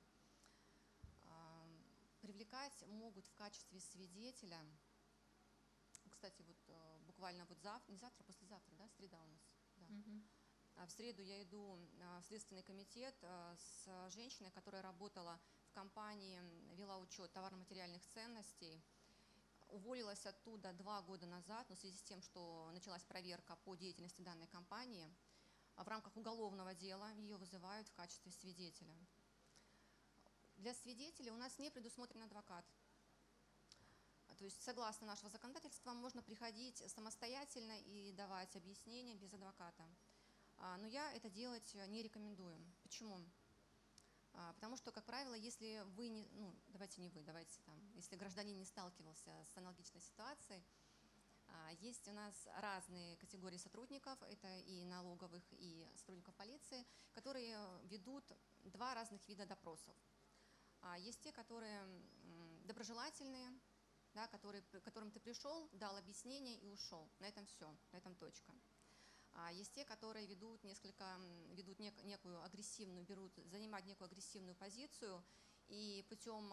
[SPEAKER 1] Привлекать могут в качестве свидетеля, кстати, вот буквально вот завтра, не завтра, а послезавтра, да, среда у нас. Да. Mm-hmm. В среду я иду в Следственный комитет с женщиной, которая работала в компании, вела учет товарно-материальных ценностей, уволилась оттуда два года назад, но в связи с тем, что началась проверка по деятельности данной компании, в рамках уголовного дела ее вызывают в качестве свидетеля. Для свидетеля у нас не предусмотрен адвокат. То есть, согласно нашего законодательства, можно приходить самостоятельно и давать объяснения без адвоката. Но я это делать не рекомендую. Почему? Потому что, как правило, если вы не, ну, давайте не вы, давайте там, если гражданин не сталкивался с аналогичной ситуацией, есть у нас разные категории сотрудников, это и налоговых, и сотрудников полиции, которые ведут два разных вида допросов. Есть те, которые доброжелательные, да, которые, к которым ты пришел, дал объяснение и ушел. На этом все, на этом точка. Есть те, которые ведут несколько, ведут нек, некую агрессивную, берут, занимают некую агрессивную позицию и путем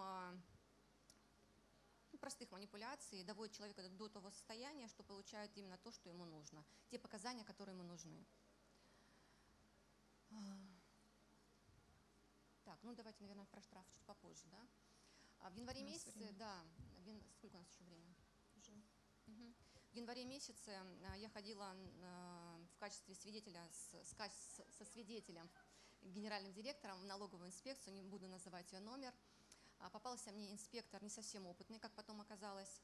[SPEAKER 1] ну, простых манипуляций доводят человека до того состояния, что получают именно то, что ему нужно, те показания, которые ему нужны. Так, ну давайте, наверное, про штраф чуть попозже, да? В январе месяце, время. да, в, сколько у нас еще время? Уже. Угу. В январе месяце я ходила в качестве свидетеля с, с, со свидетелем, генеральным директором в налоговую инспекцию, не буду называть ее номер. Попался мне инспектор не совсем опытный, как потом оказалось,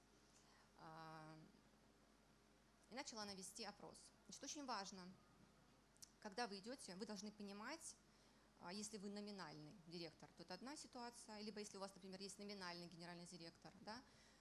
[SPEAKER 1] и начала она вести опрос. Значит, очень важно, когда вы идете, вы должны понимать, если вы номинальный директор, то это одна ситуация, либо если у вас, например, есть номинальный генеральный директор, да,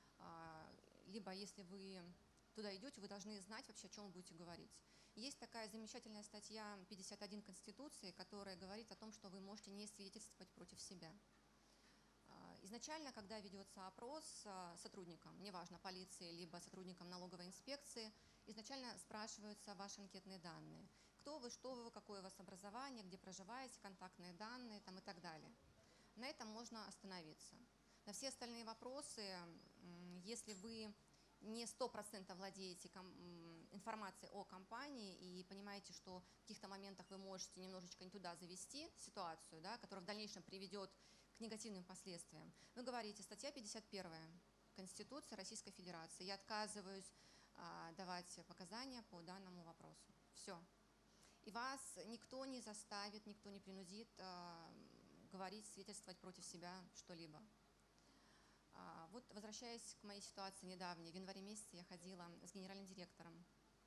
[SPEAKER 1] либо если вы туда идете, вы должны знать вообще, о чем вы будете говорить. Есть такая замечательная статья пятьдесят один Конституции, которая говорит о том, что вы можете не свидетельствовать против себя. Изначально, когда ведется опрос сотрудникам, неважно, полиции, либо сотрудникам налоговой инспекции, изначально спрашиваются ваши анкетные данные. Кто вы, что вы, какое у вас образование, где проживаете, контактные данные там, и так далее. На этом можно остановиться. На все остальные вопросы, если вы не сто процентов владеете информацией о компании и понимаете, что в каких-то моментах вы можете немножечко не туда завести ситуацию, да, которая в дальнейшем приведет к негативным последствиям, вы говорите, статья пятьдесят первая Конституции Российской Федерации, я отказываюсь а, давать показания по данному вопросу. Все. И вас никто не заставит, никто не принудит а, говорить, свидетельствовать против себя что-либо. А, вот, возвращаясь к моей ситуации недавней, в январе месяце я ходила с генеральным директором.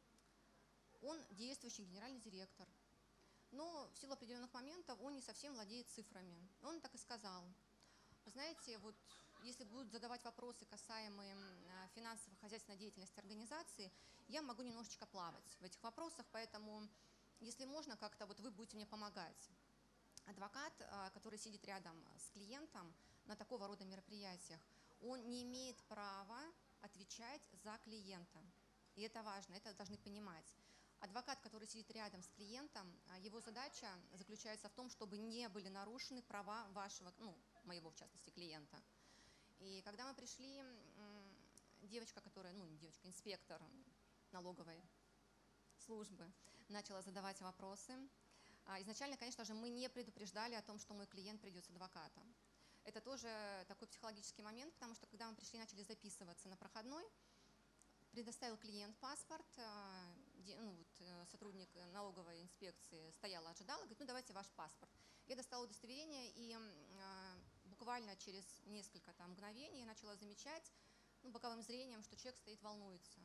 [SPEAKER 1] Он действующий генеральный директор, но в силу определенных моментов он не совсем владеет цифрами. Он так и сказал. Вы знаете, вот если будут задавать вопросы, касаемые финансово-хозяйственной деятельности организации, я могу немножечко плавать в этих вопросах, поэтому, если можно, как-то вот вы будете мне помогать. Адвокат, который сидит рядом с клиентом на такого рода мероприятиях, он не имеет права отвечать за клиента. И это важно, это должны понимать. Адвокат, который сидит рядом с клиентом, его задача заключается в том, чтобы не были нарушены права вашего, ну, моего, в частности, клиента. И когда мы пришли, девочка, которая, ну, не девочка, инспектор налоговой службы начала задавать вопросы. Изначально, конечно же, мы не предупреждали о том, что мой клиент придет с адвокатом. Это тоже такой психологический момент, потому что когда мы пришли, начали записываться на проходной, предоставил клиент паспорт, ну, вот, сотрудник налоговой инспекции стоял, ожидал, и говорит, ну давайте ваш паспорт. Я достала удостоверение, и буквально через несколько там, мгновений я начала замечать, ну, боковым зрением, что человек стоит, волнуется.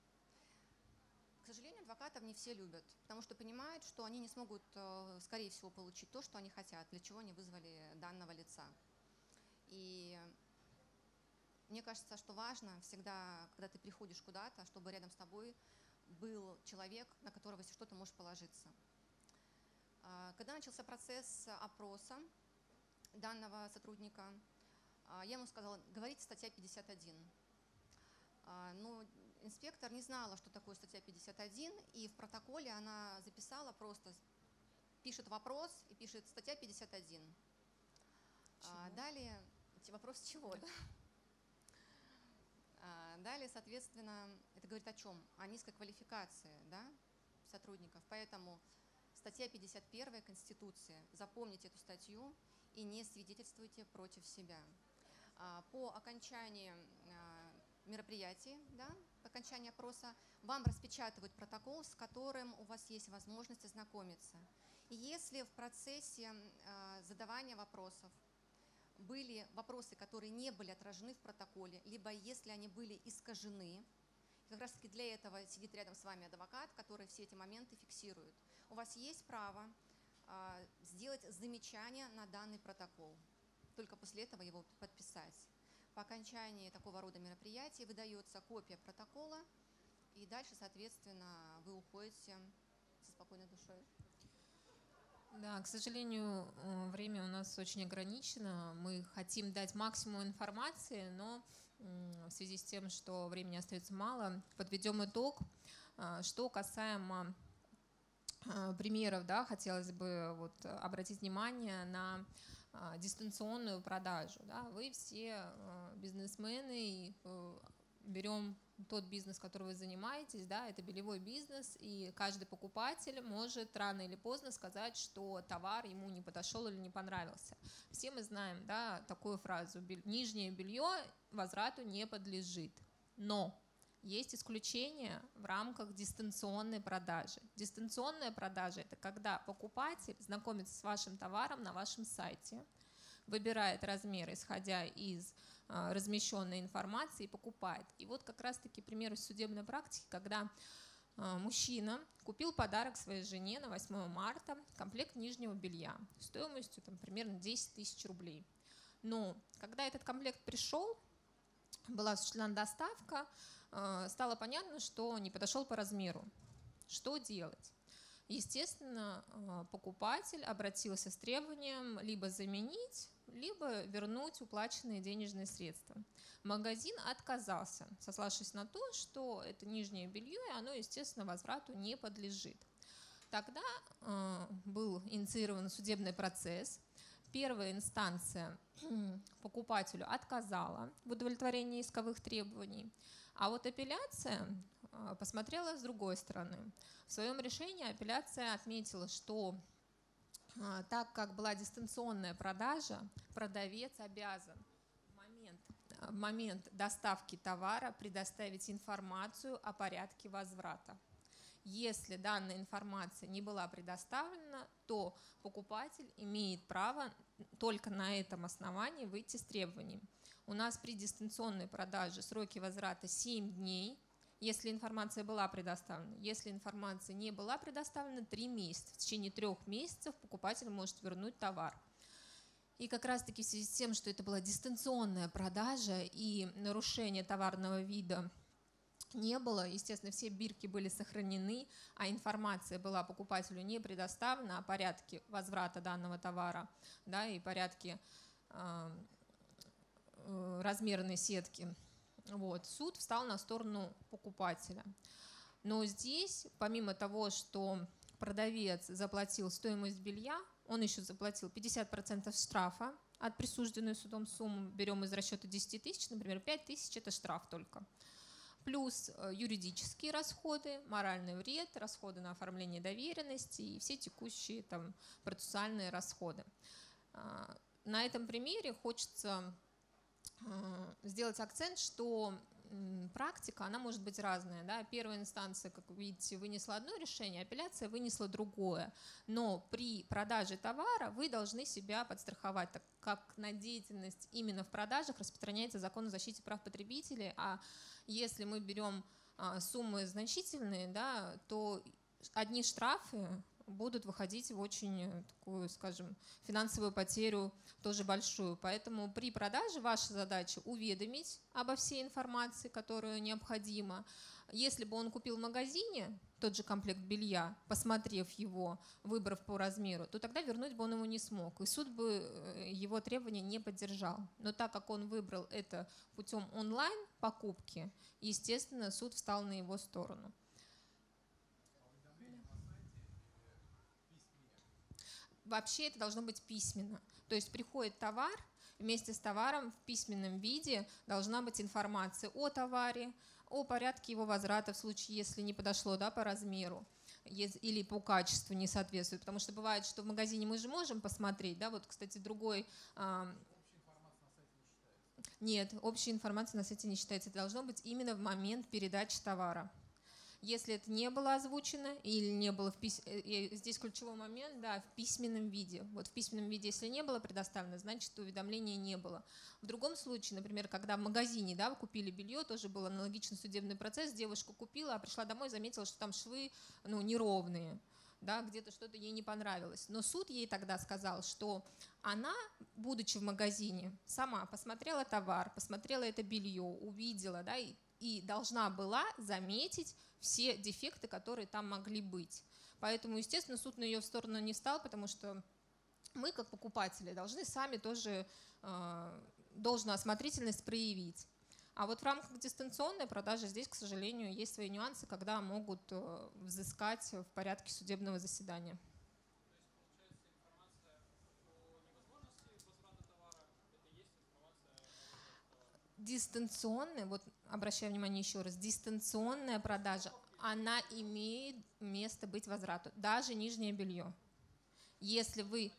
[SPEAKER 1] К сожалению, адвокатов не все любят, потому что понимают, что они не смогут, скорее всего, получить то, что они хотят, для чего они вызвали данного лица. И мне кажется, что важно всегда, когда ты приходишь куда-то, чтобы рядом с тобой был человек, на которого, если что-то, можешь положиться. Когда начался процесс опроса данного сотрудника, я ему сказала, говорите статья пятьдесят один. Но инспектор не знала, что такое статья пятьдесят один, и в протоколе она записала просто, пишет вопрос и пишет статья пятьдесят один. Чего? Далее, вопрос чего, да? Далее, соответственно, это говорит о чем? О низкой квалификации, да, сотрудников. Поэтому статья пятьдесят один Конституции, запомните эту статью и не свидетельствуйте против себя. По окончании мероприятия, да, по окончании опроса, вам распечатывают протокол, с которым у вас есть возможность ознакомиться. И если в процессе задавания вопросов были вопросы, которые не были отражены в протоколе, либо если они были искажены, как раз таки для этого сидит рядом с вами адвокат, который все эти моменты фиксирует. У вас есть право а, сделать замечание на данный протокол, только после этого его подписать. По окончании такого рода мероприятий выдается копия протокола, и дальше, соответственно, вы уходите со спокойной душой.
[SPEAKER 2] Да, к сожалению, время у нас очень ограничено. Мы хотим дать максимум информации, но в связи с тем, что времени остается мало, подведем итог. Что касаемо примеров, да, хотелось бы вот обратить внимание на дистанционную продажу. Да. Вы все бизнесмены, и берем тот бизнес, которым вы занимаетесь, да, это белевой бизнес, и каждый покупатель может рано или поздно сказать, что товар ему не подошел или не понравился. Все мы знаем, да, такую фразу: нижнее белье возврату не подлежит. Но есть исключения в рамках дистанционной продажи. Дистанционная продажа – это когда покупатель знакомится с вашим товаром на вашем сайте, выбирает размер, исходя из а, размещенной информации, и покупает. И вот как раз-таки пример из судебной практики, когда а, мужчина купил подарок своей жене на восьмое марта, комплект нижнего белья стоимостью там, примерно десять тысяч рублей. Но когда этот комплект пришел, была осуществлена доставка, а, стало понятно, что не подошел по размеру. Что делать? Естественно, покупатель обратился с требованием либо заменить, либо вернуть уплаченные денежные средства. Магазин отказался, сославшись на то, что это нижнее белье, и оно, естественно, возврату не подлежит. Тогда э, был инициирован судебный процесс. Первая инстанция покупателю отказала в удовлетворении исковых требований, а вот апелляция посмотрела с другой стороны. В своем решении апелляция отметила, что так как была дистанционная продажа, продавец обязан в момент, в момент доставки товара предоставить информацию о порядке возврата. Если данная информация не была предоставлена, то покупатель имеет право только на этом основании выйти с требованием. У нас при дистанционной продаже сроки возврата семь дней, если информация была предоставлена. Если информация не была предоставлена, три месяца. В течение трех месяцев покупатель может вернуть товар. И как раз-таки в связи с тем, что это была дистанционная продажа и нарушение товарного вида не было, естественно, все бирки были сохранены, а информация была покупателю не предоставлена о порядке возврата данного товара, да, и порядке э, э, размерной сетки. Вот. Суд встал на сторону покупателя. Но здесь, помимо того, что продавец заплатил стоимость белья, он еще заплатил пятьдесят процентов штрафа от присужденной судом суммы. Берем из расчета десять тысяч, например, пять тысяч – это штраф только. плюс юридические расходы, моральный вред, расходы на оформление доверенности и все текущие там процессуальные расходы. На этом примере хочется сделать акцент, что практика, она может быть разная. Да? Первая инстанция, как вы видите, вынесла одно решение, апелляция вынесла другое. Но при продаже товара вы должны себя подстраховать, так как на деятельность именно в продажах распространяется закон о защите прав потребителей. А если мы берем суммы значительные, да, то одни штрафы будут выходить в очень такую, скажем, финансовую потерю тоже большую. Поэтому при продаже ваша задача уведомить обо всей информации, которую необходимо. Если бы он купил в магазине тот же комплект белья, посмотрев его, выбрав по размеру, то тогда вернуть бы он его не смог, и суд бы его требования не поддержал. Но так как он выбрал это путем онлайн покупки, естественно, суд встал на его сторону. Вообще это должно быть письменно. То есть приходит товар, вместе с товаром в письменном виде должна быть информация о товаре, о порядке его возврата в случае, если не подошло, да, по размеру или по качеству не соответствует. Потому что бывает, что в магазине мы же можем посмотреть. Да, вот, кстати, другой… А... Нет, общая информация на сайте не считается. Это должно быть именно в момент передачи товара. Если это не было озвучено или не было в пис... здесь ключевой момент, да, в письменном виде. Вот в письменном виде, если не было предоставлено, значит, уведомления не было. В другом случае, например, когда в магазине, да, вы купили белье, тоже был аналогичный судебный процесс, девушка купила, а пришла домой, заметила, что там швы, ну, неровные, да, где-то что-то ей не понравилось. Но суд ей тогда сказал, что она, будучи в магазине, сама посмотрела товар, посмотрела это белье, увидела, да, и и должна была заметить все дефекты, которые там могли быть. Поэтому, естественно, суд на ее сторону не встал, потому что мы, как покупатели, должны сами тоже э, должную осмотрительность проявить. А вот в рамках дистанционной продажи здесь, к сожалению, есть свои нюансы, когда могут э, взыскать в порядке судебного заседания. Дистанционная, вот обращаю внимание еще раз, дистанционная продажа, она имеет место быть возврату, даже нижнее белье. Если вы,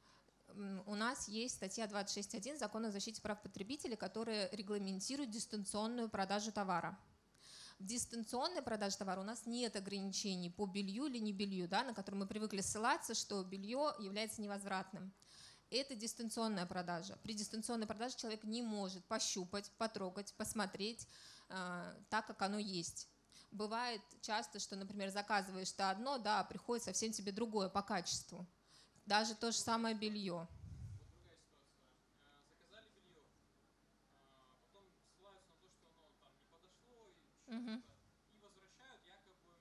[SPEAKER 2] у нас есть статья двадцать шесть точка один Закона о защите прав потребителей, которая регламентирует дистанционную продажу товара. В дистанционной продаже товара у нас нет ограничений по белью или не белью, да, на которые мы привыкли ссылаться, что белье является невозвратным. Это дистанционная продажа. При дистанционной продаже человек не может пощупать, потрогать, посмотреть э, так, как оно есть. Бывает часто, что, например, заказываешь ты одно, да, а приходит совсем тебе другое по качеству. Даже то же самое белье.
[SPEAKER 3] Другая ситуация. Заказали белье, потом ссылаются на то, что оно там не подошло, и,
[SPEAKER 2] Угу.
[SPEAKER 3] и возвращают якобы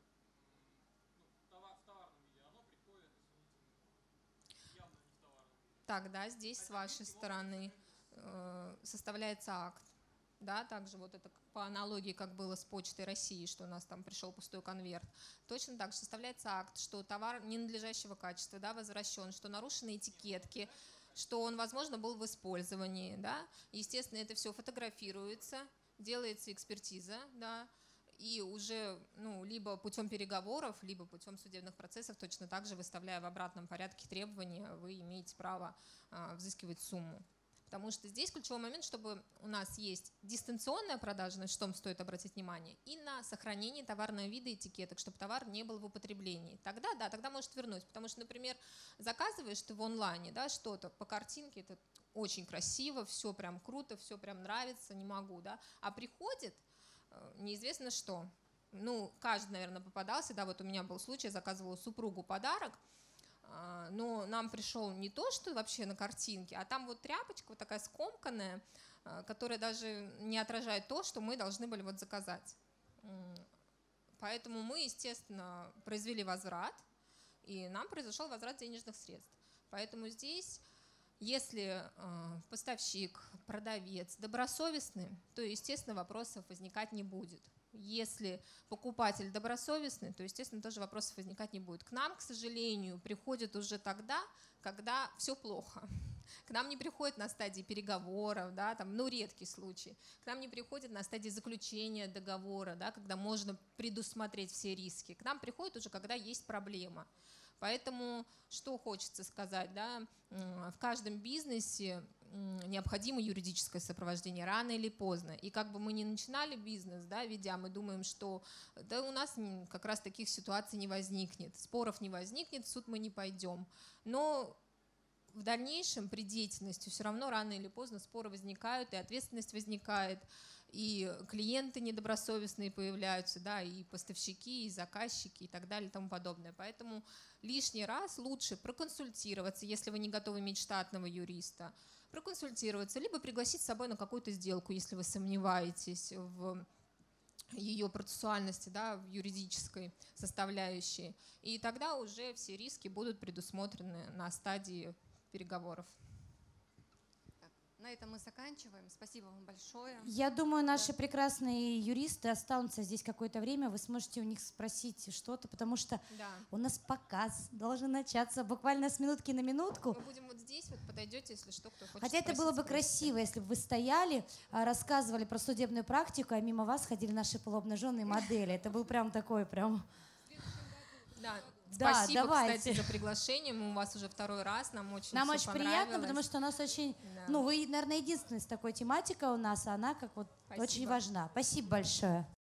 [SPEAKER 3] ну, товар, в товарном виде. Оно приходит, извините, явно не в товарном виде.
[SPEAKER 2] Тогда здесь с вашей стороны э, составляется акт. Да, также вот это по аналогии, как было с Почтой России, что у нас там пришел пустой конверт. Точно так же составляется акт, что товар ненадлежащего качества, да, возвращен, что нарушены этикетки, что он, возможно, был в использовании. Да. Естественно, это все фотографируется, делается экспертиза, да, и уже ну, либо путем переговоров, либо путем судебных процессов, точно так же выставляя в обратном порядке требования, вы имеете право а, взыскивать сумму. Потому что здесь ключевой момент, чтобы у нас есть дистанционная продажа, на что стоит обратить внимание, и на сохранение товарного вида этикеток, чтобы товар не был в употреблении. Тогда, да, тогда может вернуть. Потому что, например, заказываешь ты в онлайне, да, что-то по картинке, это очень красиво, все прям круто, все прям нравится, не могу, да, а приходит неизвестно что. Ну, каждый, наверное, попадался, да, вот у меня был случай, я заказывала супругу подарок, но нам пришел не то, что вообще на картинке, а там вот тряпочка вот такая скомканная, которая даже не отражает то, что мы должны были вот заказать. Поэтому мы, естественно, произвели возврат, и нам произошел возврат денежных средств. Поэтому здесь, если поставщик, продавец добросовестный, то, естественно, вопросов возникать не будет. Если покупатель добросовестный, то, естественно, тоже вопросов возникать не будет. К нам, к сожалению, приходят уже тогда, когда все плохо. К нам не приходят на стадии переговоров, да, там, ну, редкий случай. К нам не приходят на стадии заключения договора, да, когда можно предусмотреть все риски. К нам приходят уже, когда есть проблема. Поэтому что хочется сказать, да, в каждом бизнесе необходимо юридическое сопровождение рано или поздно. И как бы мы ни начинали бизнес, да, ведя, мы думаем, что да, у нас как раз таких ситуаций не возникнет, споров не возникнет, в суд мы не пойдем. Но в дальнейшем при деятельности все равно рано или поздно споры возникают, и ответственность возникает, и клиенты недобросовестные появляются, да, и поставщики, и заказчики, и так далее, и тому подобное. Поэтому лишний раз лучше проконсультироваться, если вы не готовы иметь штатного юриста, проконсультироваться, либо пригласить с собой на какую-то сделку, если вы сомневаетесь в ее процессуальности, да, в юридической составляющей. И тогда уже все риски будут предусмотрены на стадии переговоров.
[SPEAKER 1] Так, на этом мы заканчиваем. Спасибо вам большое.
[SPEAKER 4] Я думаю, наши
[SPEAKER 1] Да.
[SPEAKER 4] прекрасные юристы останутся здесь какое-то время. Вы сможете у них спросить что-то, потому что
[SPEAKER 2] Да.
[SPEAKER 4] у нас показ должен начаться буквально с минутки на минутку.
[SPEAKER 2] Мы будем вот здесь, вот подойдете, если что, кто хочет
[SPEAKER 4] Хотя это
[SPEAKER 2] спросить,
[SPEAKER 4] было бы
[SPEAKER 2] спросите.
[SPEAKER 4] красиво, если бы вы стояли, а, рассказывали про судебную практику, а мимо вас ходили наши полуобнаженные модели. Это был прям такой прям...
[SPEAKER 2] Да.
[SPEAKER 4] Да,
[SPEAKER 2] Спасибо,
[SPEAKER 4] давайте.
[SPEAKER 2] кстати, за приглашение. Мы у вас уже второй раз, нам очень
[SPEAKER 4] Нам
[SPEAKER 2] всё
[SPEAKER 4] очень приятно,
[SPEAKER 2] понравилось.
[SPEAKER 4] потому что у нас очень...
[SPEAKER 2] Да.
[SPEAKER 4] Ну, вы, наверное, единственная с такой тематикой у нас, а она как вот
[SPEAKER 2] Спасибо.
[SPEAKER 4] очень важна. Спасибо большое.